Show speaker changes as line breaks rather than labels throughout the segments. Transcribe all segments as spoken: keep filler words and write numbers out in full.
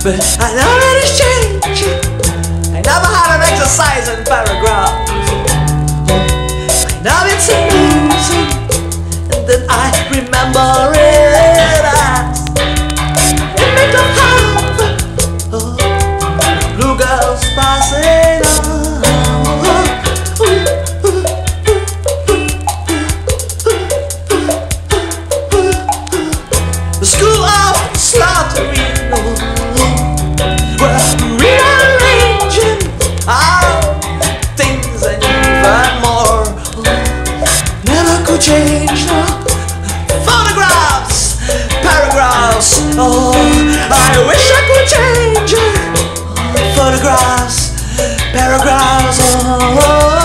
but I know that it's changing. I never had an exercise in paragraphs. I know it's amazing, and then I remember it as image of heaven. Oh, blue girls passing on. The school of slaughtering, we're rearranging our things and even more. Never could change, no. Photographs, paragraphs, oh, I wish I could change it. Photographs, paragraphs, oh.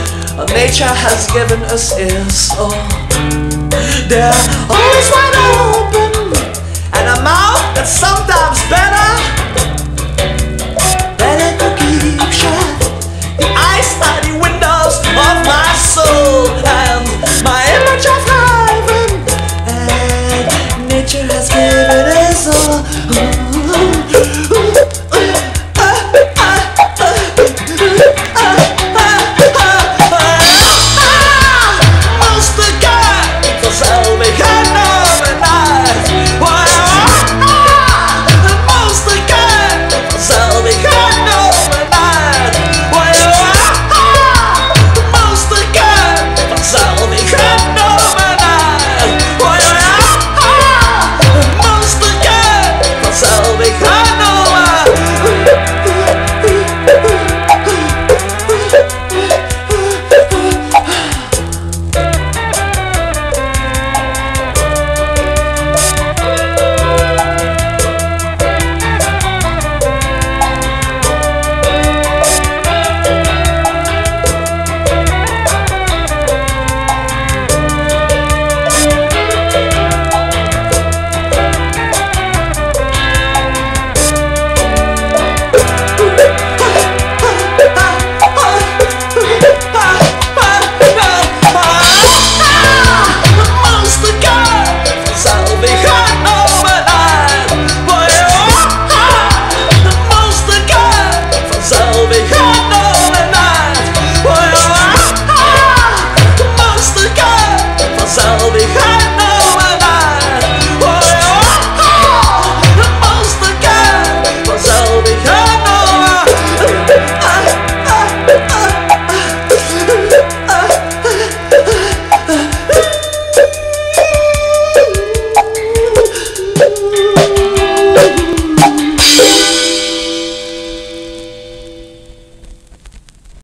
Nature has given us ears, oh, they're always wide open.